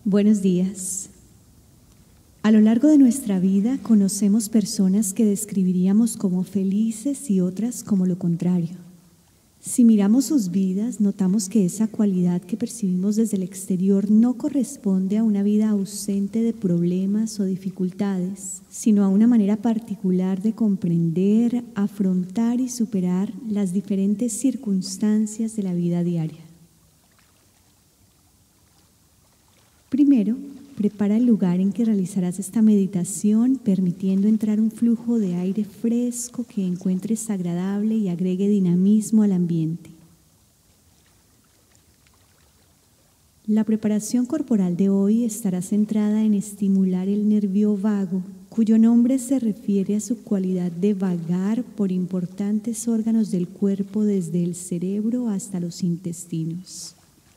Buenos días. A lo largo de nuestra vida conocemos personas que describiríamos como felices y otras como lo contrario. Si miramos sus vidas, notamos que esa cualidad que percibimos desde el exterior no corresponde a una vida ausente de problemas o dificultades, sino a una manera particular de comprender, afrontar y superar las diferentes circunstancias de la vida diaria. Primero, prepara el lugar en que realizarás esta meditación, permitiendo entrar un flujo de aire fresco que encuentres agradable y agregue dinamismo al ambiente. La preparación corporal de hoy estará centrada en estimular el nervio vago, cuyo nombre se refiere a su cualidad de vagar por importantes órganos del cuerpo desde el cerebro hasta los intestinos.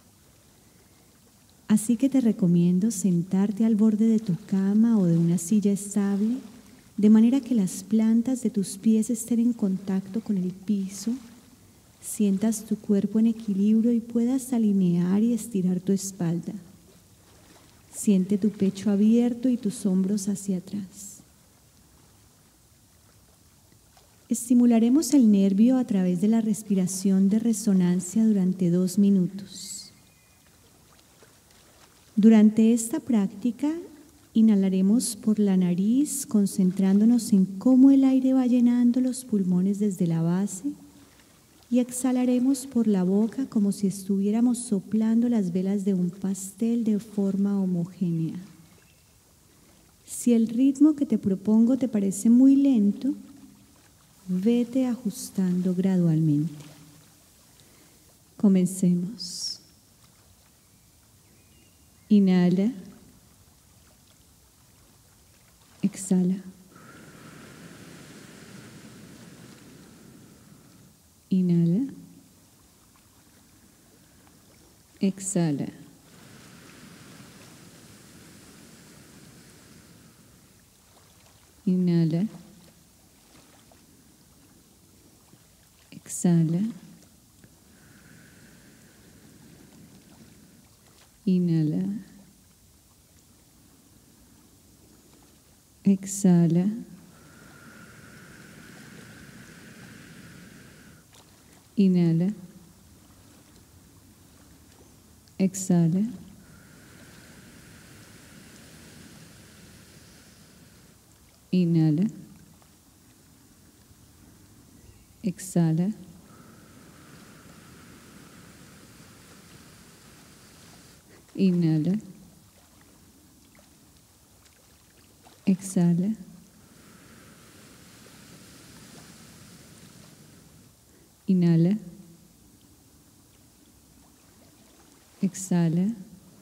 Así que te recomiendo sentarte al borde de tu cama o de una silla estable, de manera que las plantas de tus pies estén en contacto con el piso, sientas tu cuerpo en equilibrio y puedas alinear y estirar tu espalda. Siente tu pecho abierto y tus hombros hacia atrás. Estimularemos el nervio a través de la respiración de resonancia durante 2 minutos. Durante esta práctica, inhalaremos por la nariz, concentrándonos en cómo el aire va llenando los pulmones desde la base, y exhalaremos por la boca como si estuviéramos soplando las velas de un pastel de forma homogénea. Si el ritmo que te propongo te parece muy lento, vete ajustando gradualmente. Comencemos. Inhala, exhala, inhala, exhala, inhala, exhala, inhala, exhala, inhala, exhala, inhala, exhala, inhala, exhala, inhala, exhala,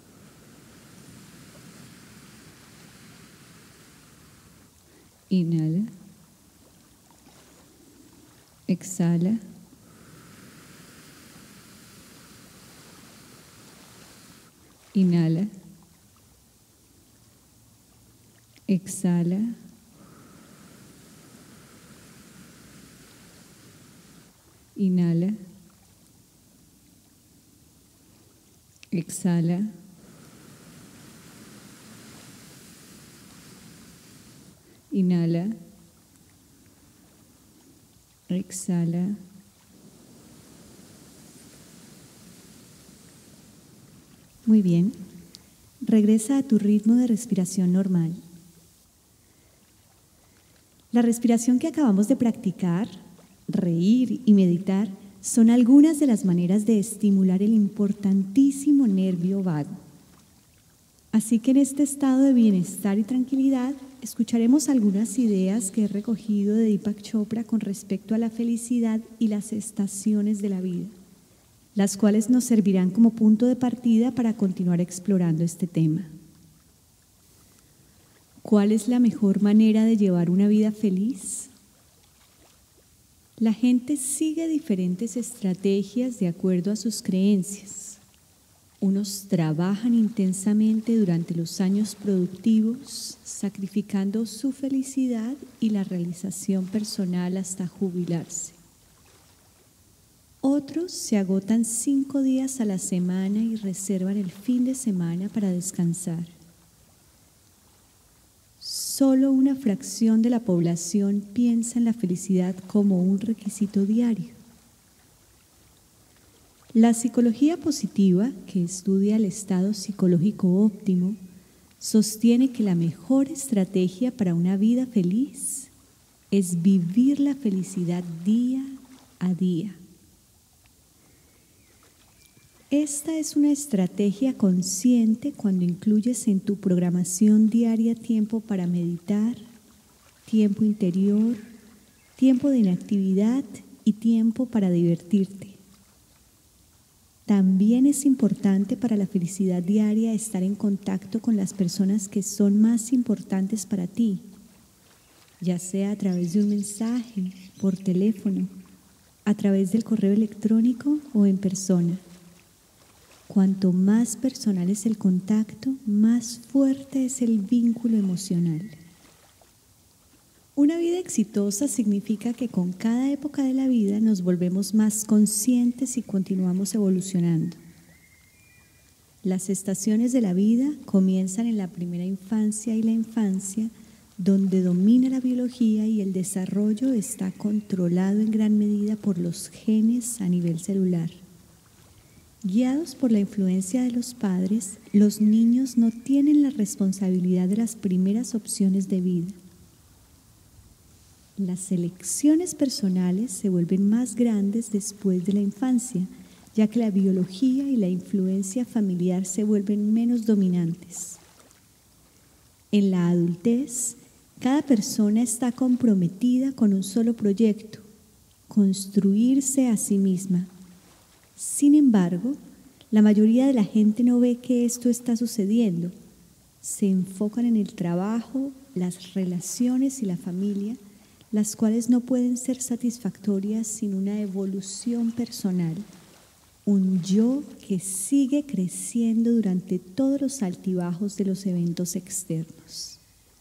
inhala, exhala, inhala, exhala, inhala, exhala, inhala, exhala. Muy bien. Regresa a tu ritmo de respiración normal. La respiración que acabamos de practicar, reír y meditar, son algunas de las maneras de estimular el importantísimo nervio vago. Así que en este estado de bienestar y tranquilidad, escucharemos algunas ideas que he recogido de Deepak Chopra con respecto a la felicidad y las estaciones de la vida, las cuales nos servirán como punto de partida para continuar explorando este tema. ¿Cuál es la mejor manera de llevar una vida feliz? La gente sigue diferentes estrategias de acuerdo a sus creencias. Unos trabajan intensamente durante los años productivos, sacrificando su felicidad y la realización personal hasta jubilarse. Otros se agotan 5 días a la semana y reservan el fin de semana para descansar. Solo una fracción de la población piensa en la felicidad como un requisito diario. La psicología positiva, que estudia el estado psicológico óptimo, sostiene que la mejor estrategia para una vida feliz es vivir la felicidad día a día. Esta es una estrategia consciente cuando incluyes en tu programación diaria tiempo para meditar, tiempo interior, tiempo de inactividad y tiempo para divertirte. También es importante para la felicidad diaria estar en contacto con las personas que son más importantes para ti, ya sea a través de un mensaje, por teléfono, a través del correo electrónico o en persona. Cuanto más personal es el contacto, más fuerte es el vínculo emocional. Una vida exitosa significa que con cada época de la vida nos volvemos más conscientes y continuamos evolucionando. Las estaciones de la vida comienzan en la primera infancia y la infancia, donde domina la biología y el desarrollo está controlado en gran medida por los genes a nivel celular. Guiados por la influencia de los padres, los niños no tienen la responsabilidad de las primeras opciones de vida. Las elecciones personales se vuelven más grandes después de la infancia, ya que la biología y la influencia familiar se vuelven menos dominantes. En la adultez, cada persona está comprometida con un solo proyecto: construirse a sí misma. Sin embargo, la mayoría de la gente no ve que esto está sucediendo. Se enfocan en el trabajo, las relaciones y la familia, las cuales no pueden ser satisfactorias sin una evolución personal, un yo que sigue creciendo durante todos los altibajos de los eventos externos.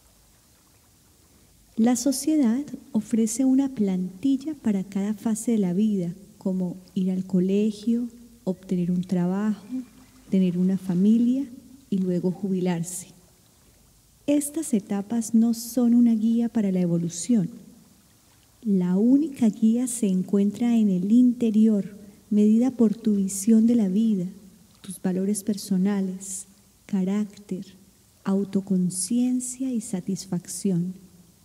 La sociedad ofrece una plantilla para cada fase de la vida, como ir al colegio, obtener un trabajo, tener una familia y luego jubilarse. Estas etapas no son una guía para la evolución. La única guía se encuentra en el interior, medida por tu visión de la vida, tus valores personales, carácter, autoconciencia y satisfacción.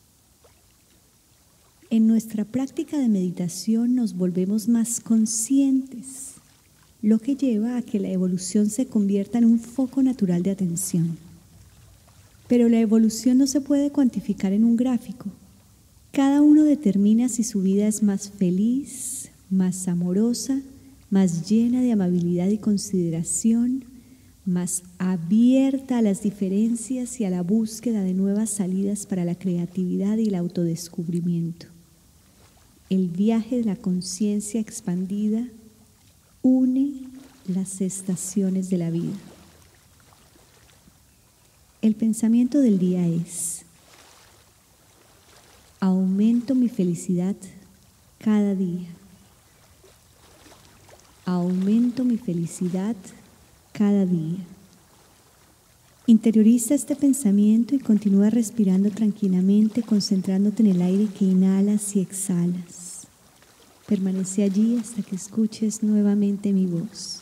En nuestra práctica de meditación nos volvemos más conscientes, lo que lleva a que la evolución se convierta en un foco natural de atención. Pero la evolución no se puede cuantificar en un gráfico. Cada uno determina si su vida es más feliz, más amorosa, más llena de amabilidad y consideración, más abierta a las diferencias y a la búsqueda de nuevas salidas para la creatividad y el autodescubrimiento. El viaje de la conciencia expandida une las estaciones de la vida. El pensamiento del día es: aumento mi felicidad cada día. Aumento mi felicidad cada día. Interioriza este pensamiento y continúa respirando tranquilamente, concentrándote en el aire que inhalas y exhalas. Permanece allí hasta que escuches nuevamente mi voz.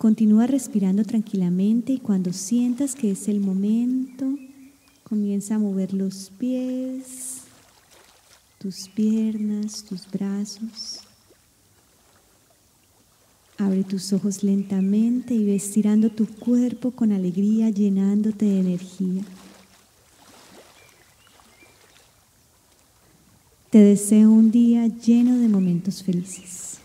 Continúa respirando tranquilamente y cuando sientas que es el momento, comienza a mover los pies, tus piernas, tus brazos. Abre tus ojos lentamente y ve estirando tu cuerpo con alegría, llenándote de energía. Te deseo un día lleno de momentos felices.